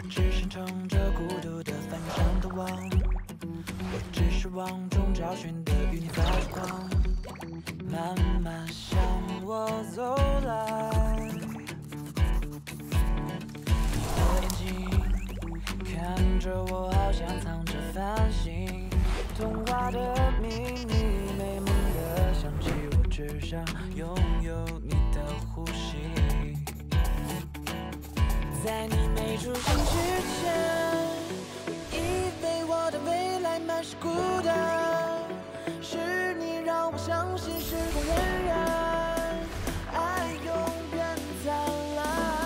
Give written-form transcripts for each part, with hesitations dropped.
只是乘着孤独的帆上逃亡，我只是往中找寻的与你发着光，慢慢向我走来。你的眼睛看着我，好像藏着繁星，童话的秘密，美梦的香气，我只想拥有你的呼吸。在你没出现之前，我以为我的未来满是孤单，是你让我相信时光荏苒，爱永远灿烂。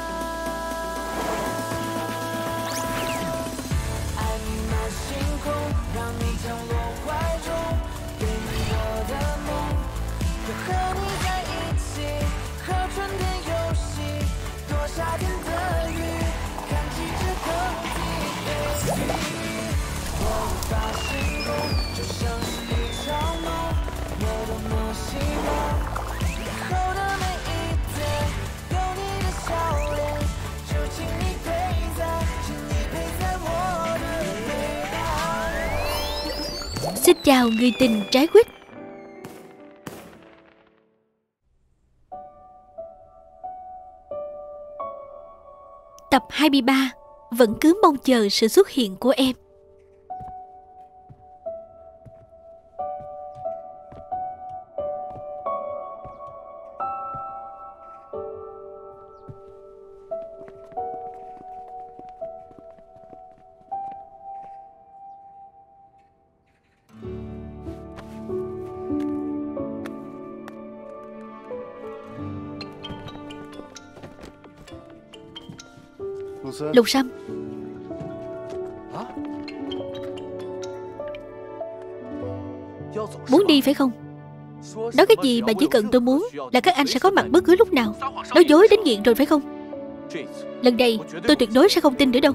爱弥漫星空，让你降落怀中，给你我的梦，要和你在一起，和春天游戏，躲夏天的雨，看季节更替飞行。我无法形容，就像是一场梦，我多么希望以后的每一天有你的笑脸，就请你陪在我的背后。 Xin chào người tình trái quýt. Tập 23. Vẫn cứ mong chờ sự xuất hiện của em. Lục Sâm, muốn đi phải không? Nói cái gì mà chỉ cần tôi muốn là các anh sẽ có mặt bất cứ lúc nào. Nói dối đến nghiện rồi phải không? Lần này tôi tuyệt đối sẽ không tin nữa đâu.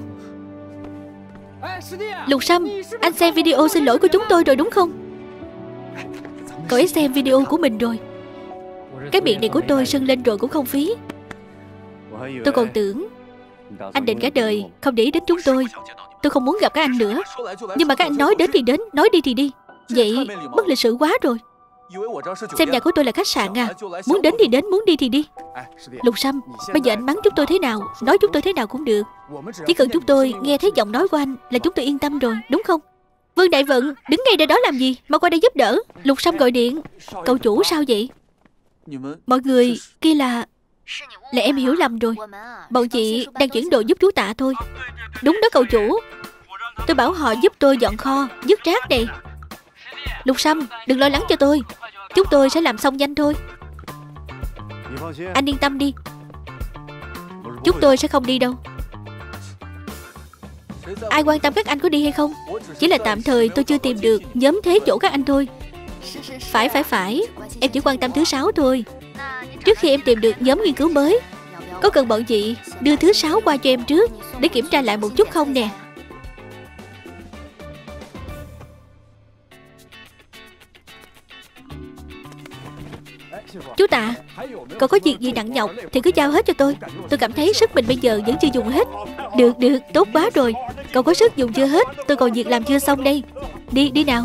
Lục Sâm, anh xem video xin lỗi của chúng tôi rồi đúng không? Cậu ấy xem video của mình rồi. Cái miệng này của tôi sưng lên rồi cũng không phí. Tôi còn tưởng anh định cả đời không để ý đến chúng tôi. Tôi không muốn gặp các anh nữa. Nhưng mà các anh nói đến thì đến, nói đi thì đi. Vậy bất lịch sự quá rồi. Xem nhà của tôi là khách sạn à? Muốn đến thì đến, muốn đi thì đi. Lục Sâm, bây giờ anh mắng chúng tôi thế nào, nói chúng tôi thế nào cũng được. Chỉ cần chúng tôi nghe thấy giọng nói của anh là chúng tôi yên tâm rồi, đúng không? Vương Đại Vận, đứng ngay đây đó làm gì? Mau qua đây giúp đỡ. Lục Sâm gọi điện. Cậu chủ sao vậy? Mọi người kia là em hiểu lầm rồi. Bọn chị đang chuyển đồ giúp chú Tạ thôi. Đúng đó cậu chủ. Tôi bảo họ giúp tôi dọn kho, dứt rác này. Lục Sâm, đừng lo lắng cho tôi. Chúng tôi sẽ làm xong nhanh thôi. Anh yên tâm đi. Chúng tôi sẽ không đi đâu. Ai quan tâm các anh có đi hay không? Chỉ là tạm thời tôi chưa tìm được nhóm thế chỗ các anh thôi. Phải. Em chỉ quan tâm thứ 6 thôi. Trước khi em tìm được nhóm nghiên cứu mới, có cần bọn chị đưa thứ 6 qua cho em trước để kiểm tra lại một chút không nè? Chú Tạ, cậu có việc gì nặng nhọc thì cứ giao hết cho tôi. Tôi cảm thấy sức mình bây giờ vẫn chưa dùng hết. Được, tốt quá rồi. Cậu có sức dùng chưa hết, tôi còn việc làm chưa xong đây. Đi nào.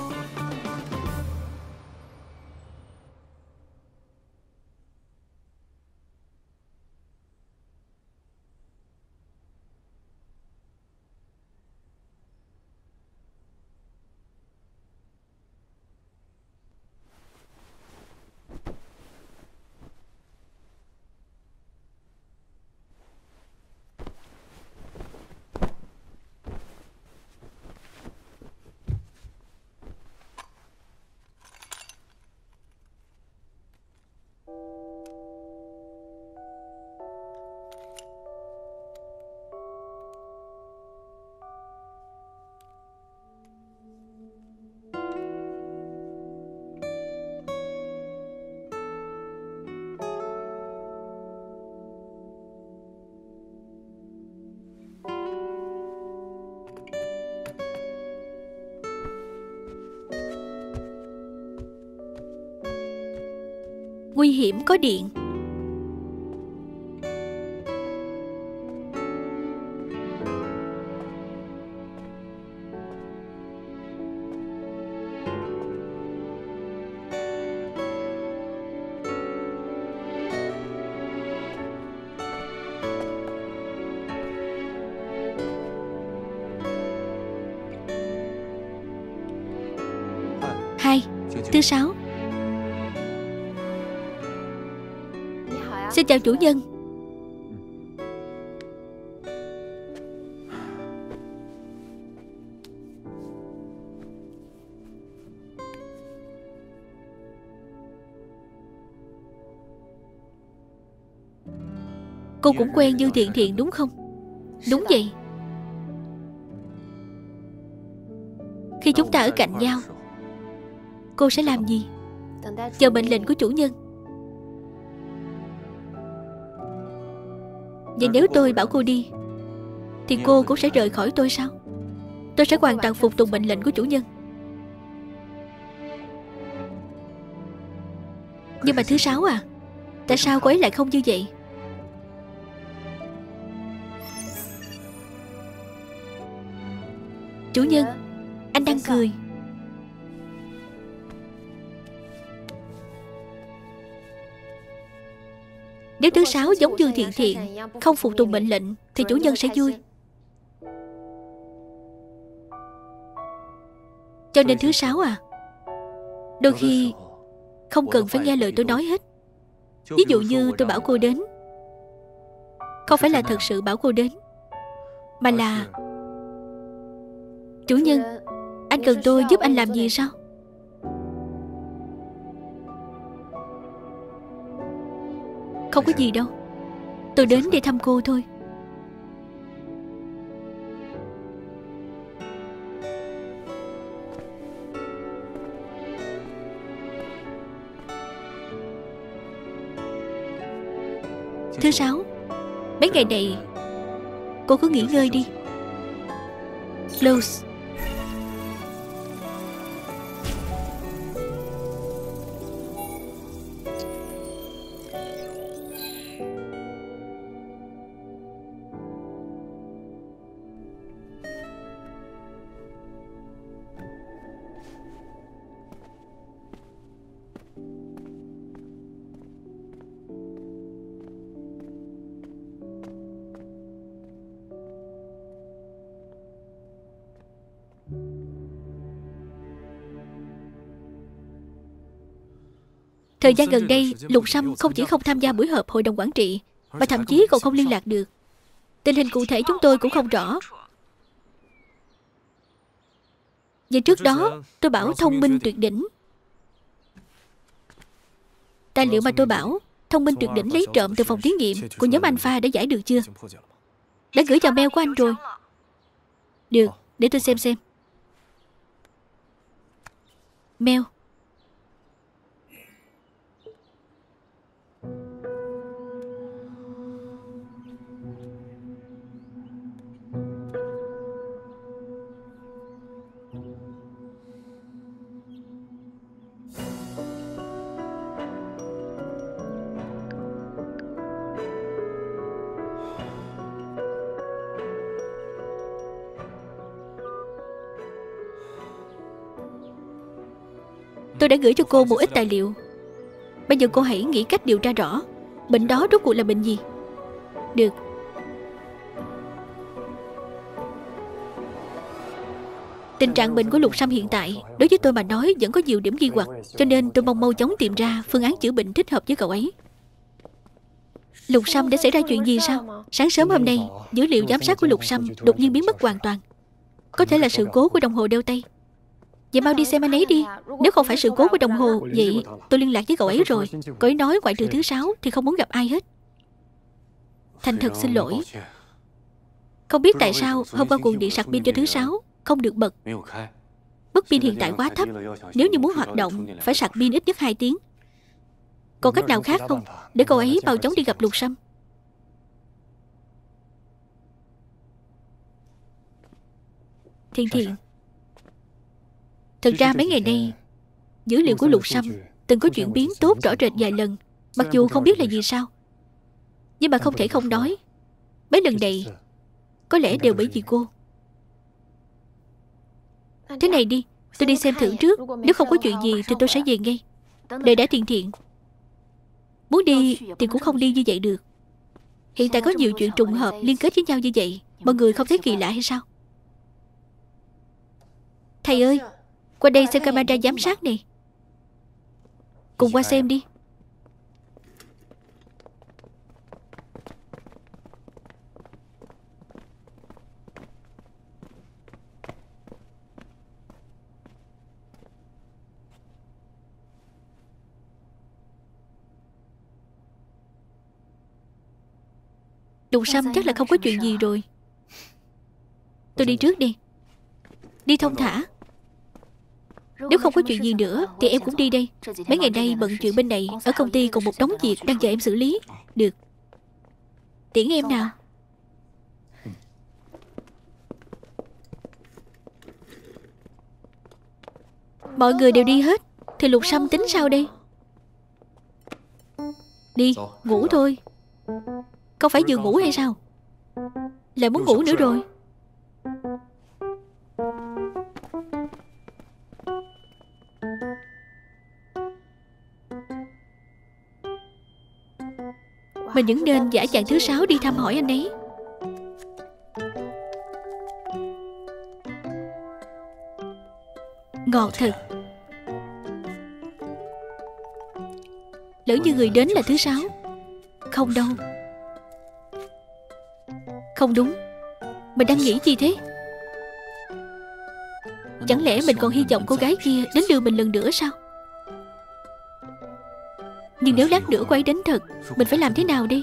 Nguy hiểm có điện. Thứ Sáu. Xin chào chủ nhân. Cô cũng quen Dương Thiện Thiện đúng không? Đúng vậy. Khi chúng ta ở cạnh nhau, cô sẽ làm gì? Chờ mệnh lệnh của chủ nhân. Vậy nếu tôi bảo cô đi, thì cô cũng sẽ rời khỏi tôi sao? Tôi sẽ hoàn toàn phục tùng mệnh lệnh của chủ nhân. Nhưng mà Thứ Sáu à, tại sao cô ấy lại không như vậy? Chủ nhân, anh đang cười. Nếu Thứ Sáu giống Dương Thiện Thiện, không phục tùng mệnh lệnh, thì chủ nhân sẽ vui. Cho nên Thứ Sáu à, đôi khi không cần phải nghe lời tôi nói hết. Ví dụ như tôi bảo cô đến, không phải là thật sự bảo cô đến, mà là chủ nhân, anh cần tôi giúp anh làm gì sao? Không có gì đâu, tôi đến để thăm cô thôi. Thứ Sáu, mấy ngày này cô cứ nghỉ ngơi đi. Close. Thời gian gần đây, Lục Sâm không chỉ không tham gia buổi họp hội đồng quản trị, mà thậm chí còn không liên lạc được. Tình hình cụ thể chúng tôi cũng không rõ. Vậy trước đó, tôi bảo thông minh tuyệt đỉnh. Tài liệu mà tôi bảo thông minh tuyệt đỉnh lấy trộm từ phòng thí nghiệm của nhóm Alpha đã giải được chưa? Đã gửi vào mail của anh rồi. Được, để tôi xem. Mail. Tôi đã gửi cho cô một ít tài liệu. Bây giờ cô hãy nghĩ cách điều tra rõ bệnh đó rốt cuộc là bệnh gì. Được. Tình trạng bệnh của Lục Sâm hiện tại đối với tôi mà nói vẫn có nhiều điểm nghi hoặc, cho nên tôi mong mau chóng tìm ra phương án chữa bệnh thích hợp với cậu ấy. Lục Sâm đã xảy ra chuyện gì sao? Sáng sớm hôm nay, dữ liệu giám sát của Lục Sâm đột nhiên biến mất hoàn toàn. Có thể là sự cố của đồng hồ đeo tay. Vậy mau đi xem anh ấy đi. Nếu không phải sự cố của đồng hồ, vậy tôi liên lạc với cậu ấy rồi. Cậu ấy nói ngoại trừ Thứ Sáu thì không muốn gặp ai hết. Thành thật xin lỗi. Không biết tại sao hôm qua cuộn điện sạc pin cho Thứ Sáu không được bật. Mức pin hiện tại quá thấp. Nếu như muốn hoạt động phải sạc pin ít nhất 2 tiếng. Còn cách nào khác không, để cậu ấy mau chóng đi gặp Lục Sâm? Thiện Thiện, thực ra mấy ngày nay dữ liệu của Lục Sâm từng có chuyển biến tốt rõ rệt vài lần. Mặc dù không biết là vì sao, nhưng mà không thể không nói, mấy lần này có lẽ đều bởi vì cô. Thế này đi, tôi đi xem thử trước. Nếu không có chuyện gì thì tôi sẽ về ngay. Đợi đã Thiện Thiện. Muốn đi thì cũng không đi như vậy được. Hiện tại có nhiều chuyện trùng hợp liên kết với nhau như vậy, mọi người không thấy kỳ lạ hay sao? Thầy ơi, qua đây xem camera giám sát này. Cùng qua xem đi. Lục Sâm chắc là không có chuyện gì rồi. Tôi đi trước đi. Đi thông thả. Nếu không có chuyện gì nữa thì em cũng đi đây. Mấy ngày nay bận chuyện bên này, ở công ty còn một đống việc đang chờ em xử lý. Được. Tiễn em nào. Mọi người đều đi hết thì Lục Sâm tính sao đây? Đi, ngủ thôi. Không phải vừa ngủ hay sao? Lại muốn ngủ nữa rồi. Mình vẫn nên giả dạng thứ sáu đi thăm hỏi anh ấy. Ngọt thật. Lỡ như người đến là thứ sáu. Không đâu. Không đúng. Mình đang nghĩ gì thế? Chẳng lẽ mình còn hy vọng cô gái kia đến đưa mình lần nữa sao? Nhưng nếu lát nữa cô ấy đến thật, mình phải làm thế nào đi?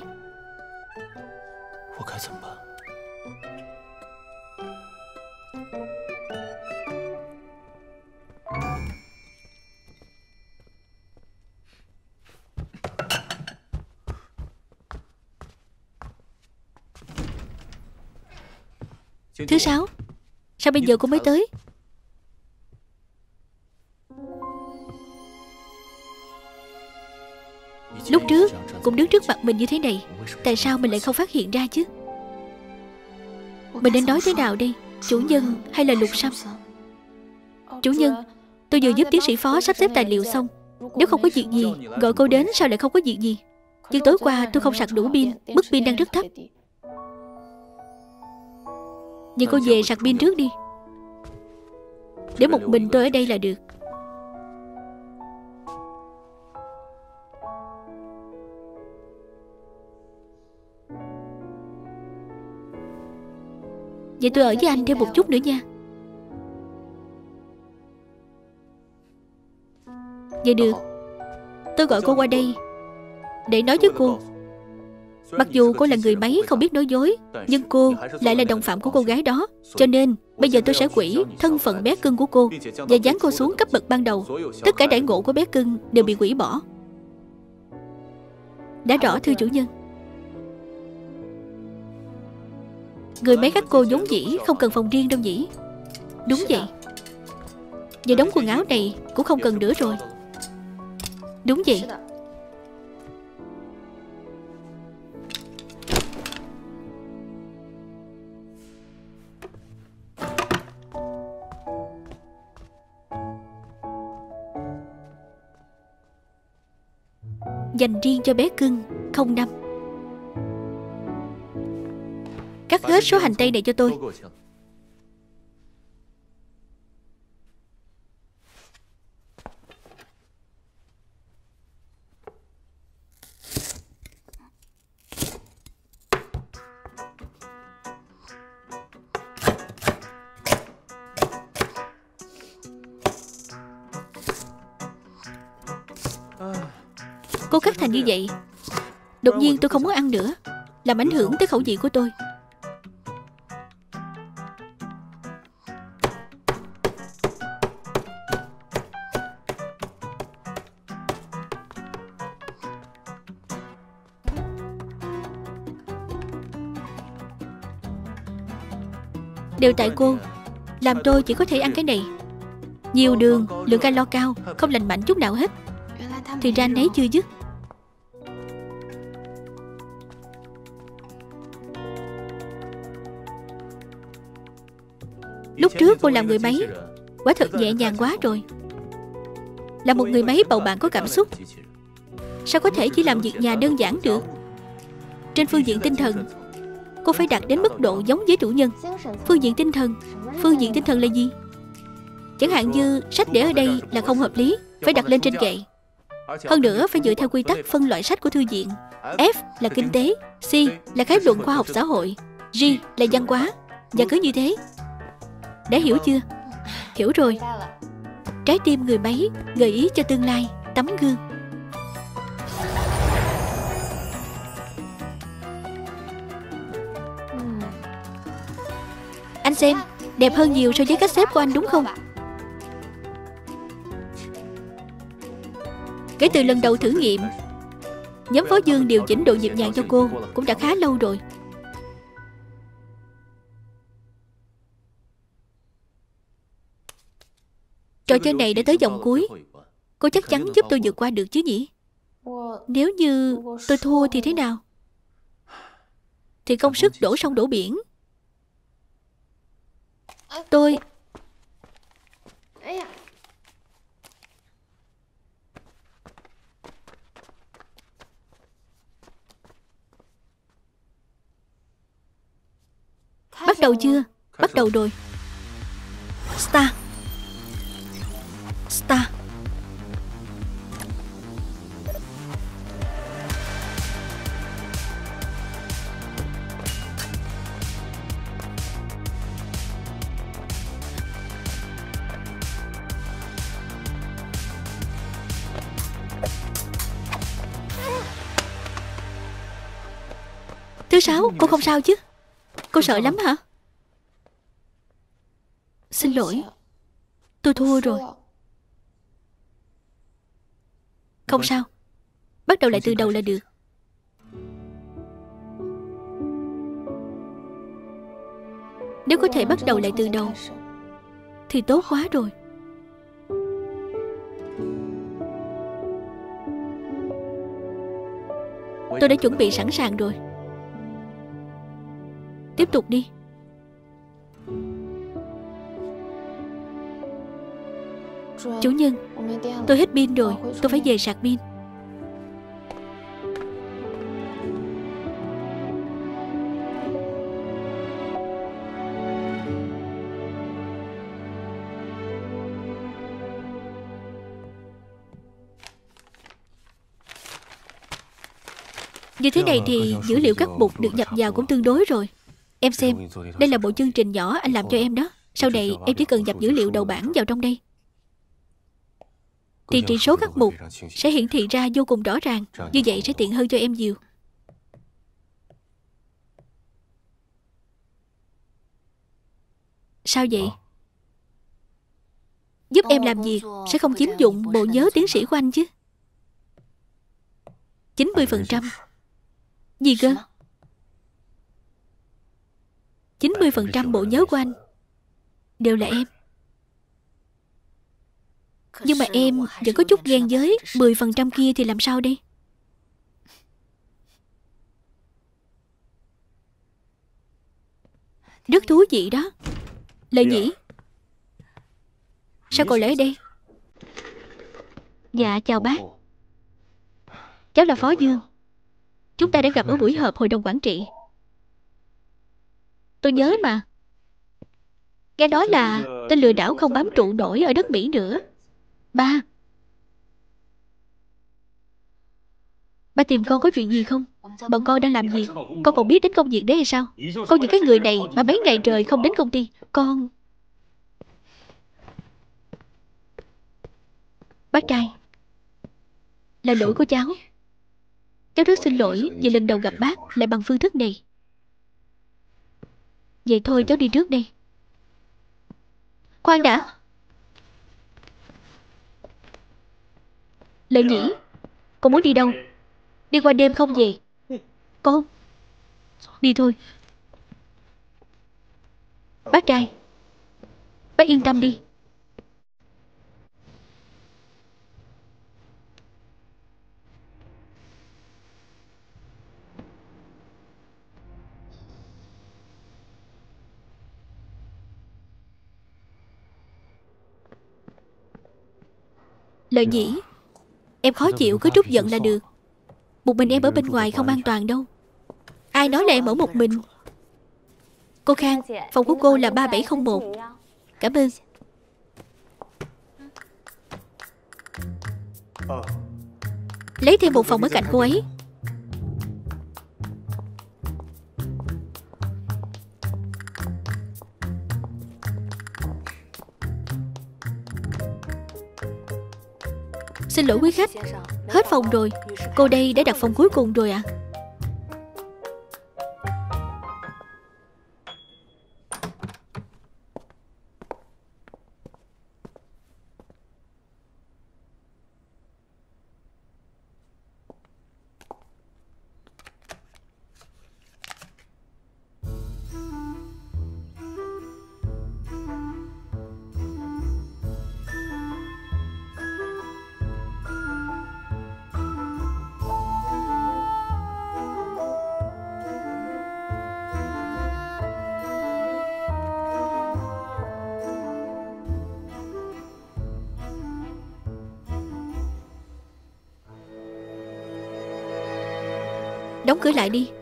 Thứ sáu. Sao bây giờ cô mới tới? Lúc trước cũng đứng trước mặt mình như thế này, tại sao mình lại không phát hiện ra chứ? Mình nên nói thế nào đây? Chủ nhân hay là Lục Sâm? Chủ nhân, tôi vừa giúp tiến sĩ phó sắp xếp tài liệu xong. Nếu không có việc gì, gọi cô đến sao lại không có việc gì? Nhưng tối qua tôi không sạc đủ pin, mức pin đang rất thấp. Nhưng cô về sạc pin trước đi. Để một mình tôi ở đây là được. Vậy tôi ở với anh thêm một chút nữa nha. Vậy được. Tôi gọi cô qua đây để nói với cô. Mặc dù cô là người máy không biết nói dối, nhưng cô lại là đồng phạm của cô gái đó. Cho nên bây giờ tôi sẽ hủy thân phận bé cưng của cô và giáng cô xuống cấp bậc ban đầu. Tất cả đãi ngộ của bé cưng đều bị hủy bỏ. Đã rõ thưa chủ nhân. Người máy các cô vốn dĩ không cần phòng riêng đâu nhỉ? Đúng vậy. Giờ đống quần áo này cũng không cần nữa rồi. Đúng vậy. Dành riêng cho bé cưng 05. Cắt hết số hành tây này cho tôi. Cô cắt thành như vậy, đột nhiên tôi không muốn ăn nữa, làm ảnh hưởng tới khẩu vị của tôi. Đều tại cô, làm tôi chỉ có thể ăn cái này. Nhiều đường, lượng calo cao, không lành mạnh chút nào hết. Thì ra anh ấy chưa dứt. Lúc trước cô làm người máy quả thật nhẹ nhàng quá rồi. Là một người máy bầu bạn có cảm xúc, sao có thể chỉ làm việc nhà đơn giản được? Trên phương diện tinh thần, cô phải đạt đến mức độ giống với chủ nhân. Phương diện tinh thần là gì? Chẳng hạn như sách để ở đây là không hợp lý, phải đặt lên trên kệ. Hơn nữa phải dựa theo quy tắc phân loại sách của thư viện. F là kinh tế, C là khái luận khoa học xã hội, G là văn hóa. Và cứ như thế. Đã hiểu chưa? Hiểu rồi. Trái tim người máy gợi ý cho tương lai, tấm gương. Anh xem, đẹp hơn nhiều so với cách xếp của anh đúng không? Kể từ lần đầu thử nghiệm, nhóm Phó Dương điều chỉnh độ nhịp nhàng cho cô cũng đã khá lâu rồi. Trò chơi này đã tới vòng cuối. Cô chắc chắn giúp tôi vượt qua được chứ nhỉ? Nếu như tôi thua thì thế nào? Thì công sức đổ sông đổ biển. Tôi... Bắt đầu chưa? Bắt đầu rồi. Star. Star. Thứ sáu, cô không sao chứ? Cô sợ lắm hả? Xin lỗi, tôi thua rồi. Không sao, bắt đầu lại từ đầu là được. Nếu có thể bắt đầu lại từ đầu thì tốt quá rồi. Tôi đã chuẩn bị sẵn sàng rồi. Tiếp tục đi. Chủ nhân, tôi hết pin rồi. Tôi phải về sạc pin. Như thế này thì dữ liệu các mục được nhập vào cũng tương đối rồi. Em xem, đây là bộ chương trình nhỏ anh làm cho em đó. Sau này em chỉ cần nhập dữ liệu đầu bảng vào trong đây thì trị số các mục sẽ hiển thị ra vô cùng rõ ràng. Như vậy sẽ tiện hơn cho em nhiều. Sao vậy? Giúp em làm việc sẽ không chiếm dụng bộ nhớ tiến sĩ của anh chứ? 90%. Gì cơ? 90% bộ nhớ của anh đều là em. Nhưng mà em vẫn có chút ghen với 10% kia thì làm sao đây? Rất thú vị đó. Lợi nhỉ? Sao cậu lại ở đây? Dạ chào bác. Cháu là Phó Dương. Chúng ta đã gặp ở buổi họp hội đồng quản trị. Tôi nhớ mà. Nghe nói là tên lừa đảo không bám trụ nổi ở đất Mỹ nữa. Ba tìm con có chuyện gì không? Bọn con đang làm gì? Con còn biết đến công việc đấy hay sao? Con những cái người này mà mấy ngày trời không đến công ty. Con... Bác trai, là lỗi của cháu. Cháu rất xin lỗi vì lần đầu gặp bác lại bằng phương thức này. Vậy thôi cháu đi trước đây. Khoan đã. Lợi nhỉ, con muốn đi đâu? Đi qua đêm không về? Con đi thôi. Bác trai, bác yên tâm đi. Lợi nhỉ, em khó chịu có chút giận là được. Một mình em ở bên ngoài không an toàn đâu. Ai nói là em ở một mình? Cô Khang, phòng của cô là 3701. Cảm ơn. lấy thêm một phòng ở cạnh cô ấy. Xin lỗi quý khách, hết phòng rồi. Cô đây đã đặt phòng cuối cùng rồi ạ. Đóng cửa lại đi.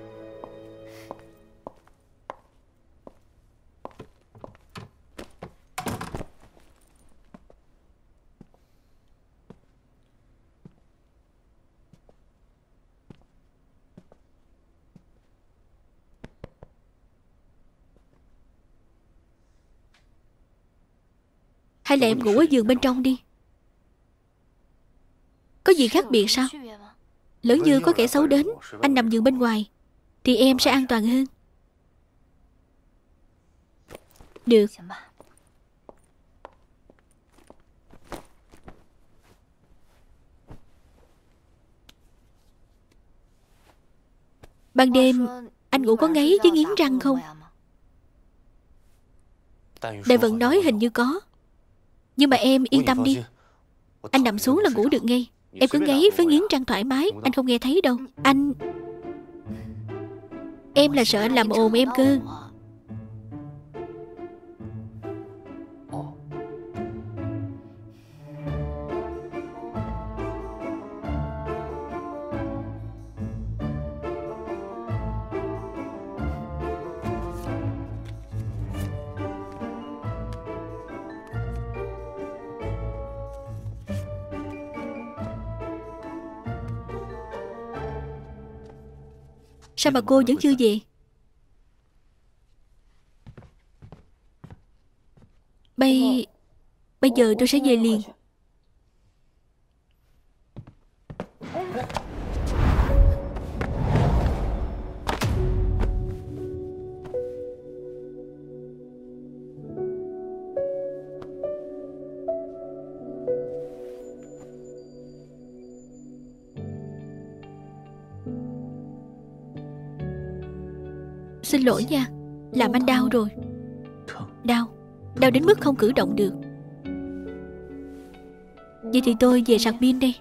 Hay là em ngủ ở giường bên trong đi. Có gì khác biệt sao? Lỡ như có kẻ xấu đến, anh nằm giường bên ngoài thì em sẽ an toàn hơn. Được. Ban đêm anh ngủ có ngáy với nghiến răng không? Đại Vận nói hình như có. Nhưng mà em yên tâm đi, anh nằm xuống là ngủ được ngay. Em cứ ngáy với nghiến răng thoải mái, anh không nghe thấy đâu. Em là sợ anh làm ồn em cơ. Sao mà cô vẫn chưa về? Bây giờ tôi sẽ về liền. Xin lỗi nha, làm anh đau rồi. Đau đến mức không cử động được. Vậy thì tôi về sạc pin đây.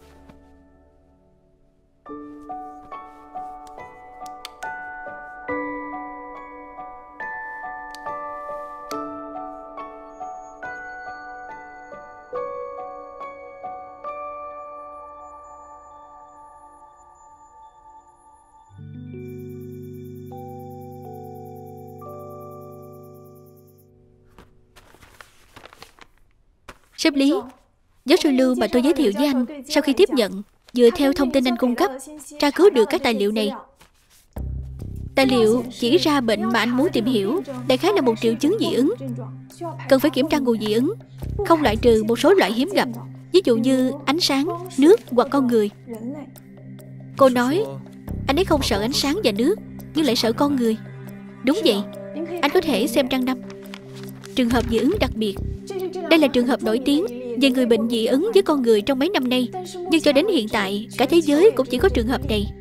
Sếp Lý, giáo sư Lưu mà tôi giới thiệu với anh, sau khi tiếp nhận, dựa theo thông tin anh cung cấp, tra cứu được các tài liệu này. Tài liệu chỉ ra bệnh mà anh muốn tìm hiểu, đại khái là một triệu chứng dị ứng. Cần phải kiểm tra nguồn dị ứng, không loại trừ một số loại hiếm gặp, ví dụ như ánh sáng, nước hoặc con người. Cô nói anh ấy không sợ ánh sáng và nước, nhưng lại sợ con người. Đúng vậy, anh có thể xem trang 5. Trường hợp dị ứng đặc biệt. Đây là trường hợp nổi tiếng về người bệnh dị ứng với con người trong mấy năm nay, nhưng cho đến hiện tại cả thế giới cũng chỉ có trường hợp này.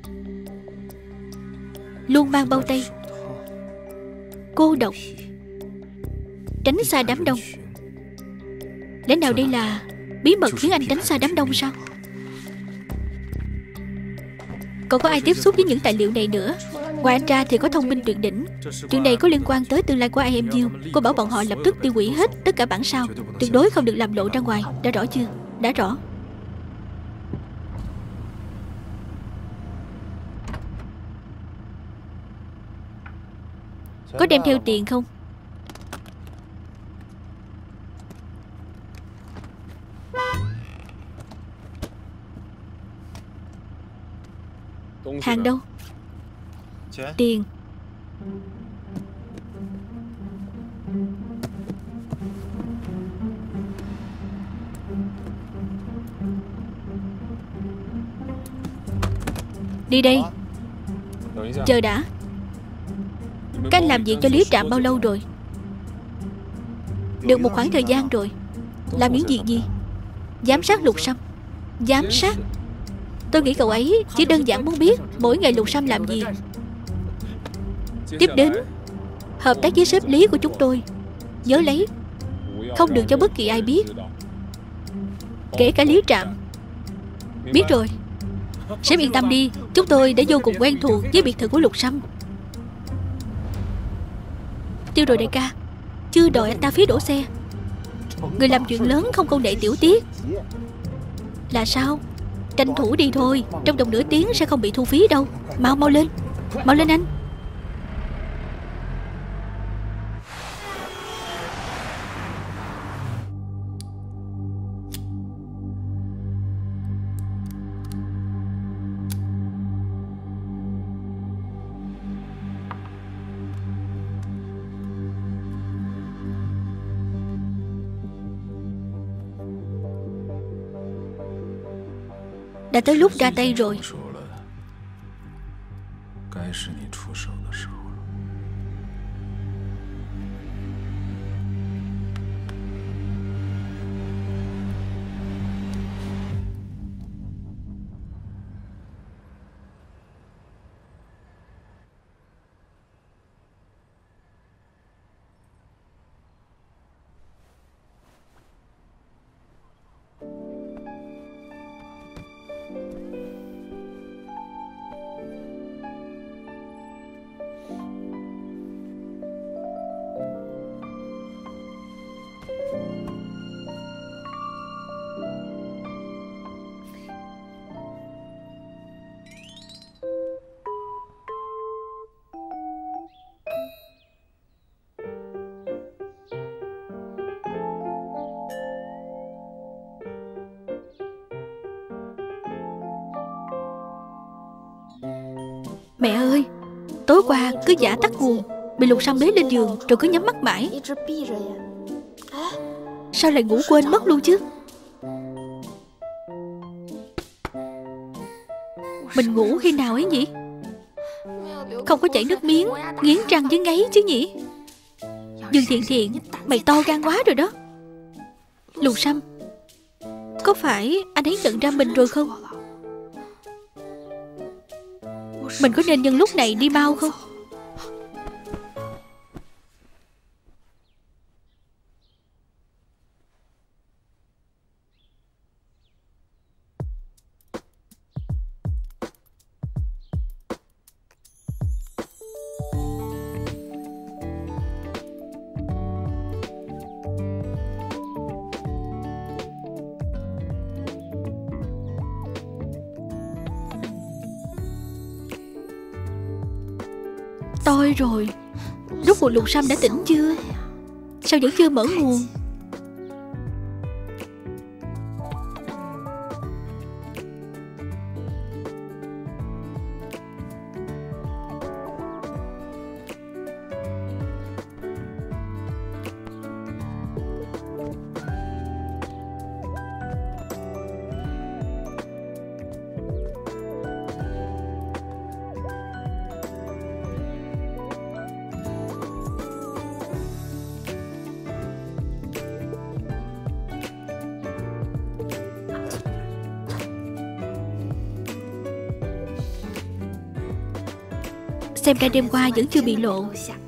Luôn mang bao tay, cô độc, tránh xa đám đông. Lẽ nào đây là bí mật khiến anh tránh xa đám đông sao? Còn có ai tiếp xúc với những tài liệu này nữa? Ngoài anh ra thì có thông minh tuyệt đỉnh. Chuyện này có liên quan tới tương lai của IMU. Cô bảo bọn họ lập tức tiêu hủy hết tất cả bản sao, tuyệt đối không được làm lộ ra ngoài. Đã rõ chưa? Đã rõ. Có đem theo tiền không? Hàng đâu? Tiền. Đi đây. Chờ đã. Các anh làm việc cho Lý Trạm bao lâu rồi? Được một khoảng thời gian rồi. Làm những việc gì? Giám sát Lục Sâm. Giám sát? Tôi nghĩ cậu ấy chỉ đơn giản muốn biết mỗi ngày Lục Sâm làm gì. Tiếp đến, hợp tác với sếp Lý của chúng tôi. Nhớ lấy, không được cho bất kỳ ai biết, kể cả Lý Trạm. Biết rồi. Sếp yên tâm đi, chúng tôi đã vô cùng quen thuộc với biệt thự của Lục Sâm. Tiêu rồi đại ca, chưa đòi anh ta phí đổ xe. Người làm chuyện lớn không câu nệ tiểu tiết. Là sao? Tranh thủ đi thôi, trong vòng nửa tiếng sẽ không bị thu phí đâu. Mau lên. Mau lên anh. Đã tới lúc ra tay rồi. Mẹ ơi, tối qua cứ giả tắt nguồn, bị Lục Sâm bế lên giường rồi cứ nhắm mắt mãi. Sao lại ngủ quên mất luôn chứ? Mình ngủ khi nào ấy nhỉ? Không có chảy nước miếng, nghiến răng với ngáy chứ nhỉ? Dương Thiện Thiện, mày to gan quá rồi đó. Lục Sâm, có phải anh ấy nhận ra mình rồi không? Mình có nên nhân lúc này đi mau không? Tôi rồi. Rốt cuộc Lục Sâm đã tỉnh chưa? Sao vẫn chưa mở nguồn? Xem ra đêm qua vẫn chưa bị lộ.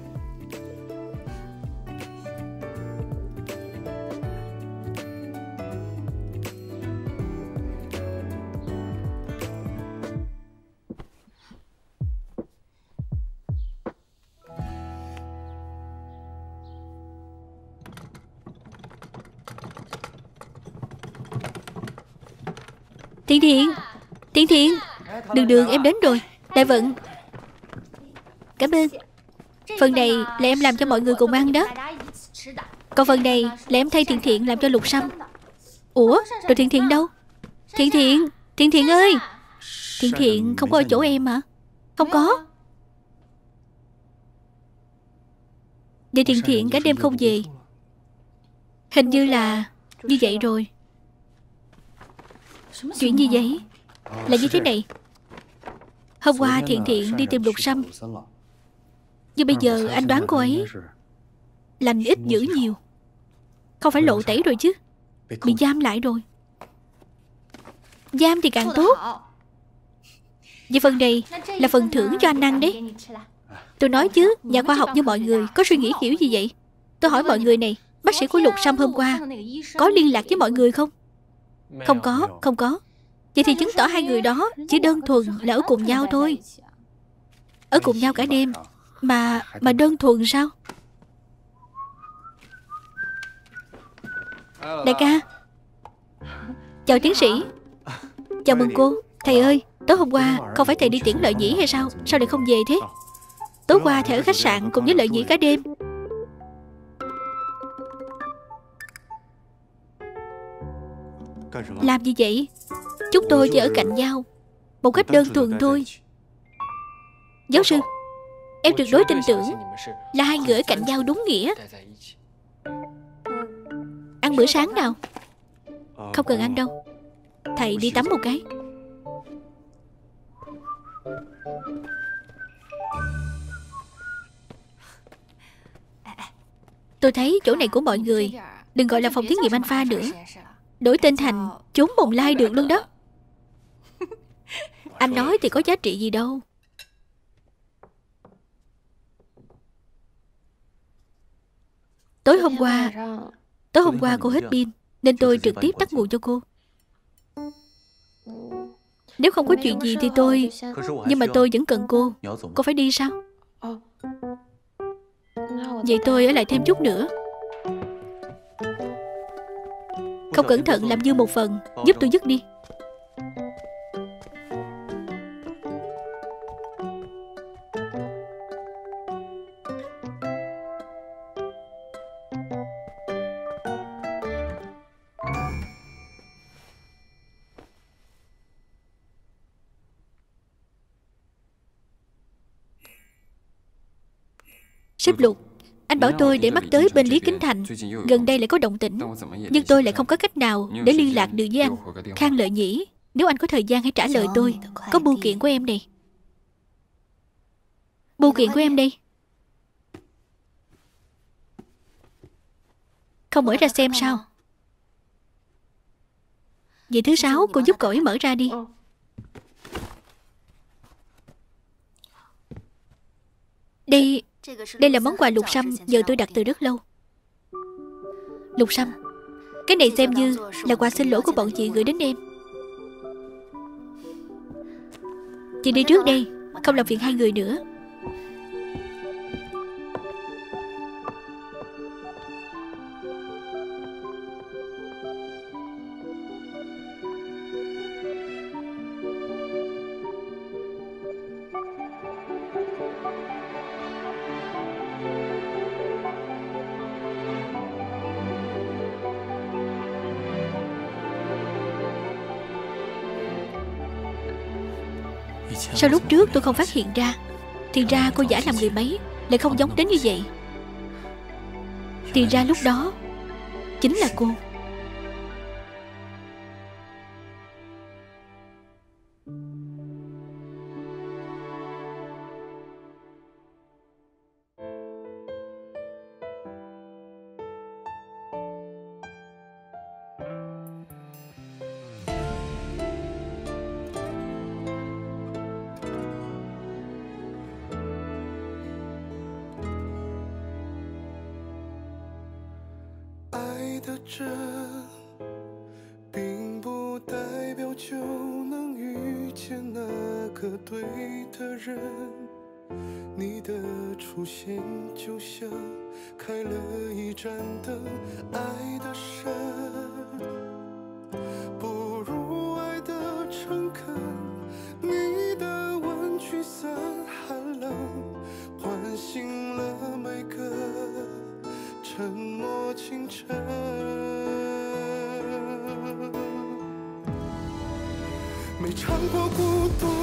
Thiện Thiện, Thiện Thiện, đường em đến rồi. Đại Vận, cảm ơn. Phần này là em làm cho mọi người cùng ăn đó. Còn phần này là em thay Thiện Thiện làm cho Lục Sâm. Ủa, rồi Thiện Thiện đâu? Thiện Thiện, Thiện Thiện ơi, Thiện Thiện không có ở chỗ em hả? Không có. Vậy Thiện Thiện cả đêm không về? Hình như là như vậy rồi. Chuyện gì vậy? Là như thế này. Hôm qua Thiện Thiện đi tìm Lục Sâm, nhưng bây giờ anh đoán cô ấy làm ít dữ nhiều. Không phải lộ tẩy rồi chứ, bị giam lại rồi. Giam thì càng tốt. Vậy phần này là phần thưởng cho anh ăn đấy. Tôi nói chứ, nhà khoa học như mọi người có suy nghĩ kiểu gì vậy? Tôi hỏi mọi người này, bác sĩ của Lục Sâm hôm qua có liên lạc với mọi người không? Không có, không có. Vậy thì chứng tỏ hai người đó chỉ đơn thuần là ở cùng nhau thôi. Ở cùng nhau cả đêm mà đơn thuần sao? Đại ca. Chào tiến sĩ. Chào mừng cô. Thầy ơi, tối hôm qua không phải thầy đi tiễn Lợi Nhĩ hay sao? Sao lại không về thế? Tối qua thầy ở khách sạn cùng với Lợi Nhĩ cả đêm. Làm gì vậy? Chúng tôi chỉ ở cạnh nhau, một cách đơn thuần thôi. Giáo sư, em tuyệt đối tin tưởng là hai người ở cạnh nhau đúng nghĩa. Ăn bữa sáng nào? Không cần ăn đâu. Thầy đi tắm một cái. Tôi thấy chỗ này của mọi người đừng gọi là phòng thí nghiệm alpha nữa, đổi tên thành chốn bồng lai được luôn đó. Anh nói thì có giá trị gì đâu. Tối hôm qua cô hết pin nên tôi trực tiếp tắt nguồn cho cô. Nếu không có chuyện gì thì tôi... Nhưng mà tôi vẫn cần cô. Cô phải đi sao? Vậy tôi ở lại thêm chút nữa. Không cẩn thận làm dư một phần, giúp tôi dứt đi. Sếp Lục, anh bảo tôi để mắt tới bên Lý Kính Thành. Gần đây lại có động tĩnh, nhưng tôi lại không có cách nào để liên lạc được với anh. Khang Lợi Nhĩ, nếu anh có thời gian hãy trả lời tôi. Có bưu kiện của em này. Bưu kiện của em đây. Không mở ra xem sao? Vậy thứ sáu cô giúp cậu ấy mở ra đi. Đây là món quà Lục Sâm giờ tôi đặt từ rất lâu. Lục Sâm, cái này xem như là quà xin lỗi của bọn chị gửi đến em. Chị đi trước đây, không làm phiền hai người nữa. Sao lúc trước tôi không phát hiện ra? Thì ra cô giả làm người máy lại không giống đến như vậy. Thì ra lúc đó chính là cô. 没尝过孤独。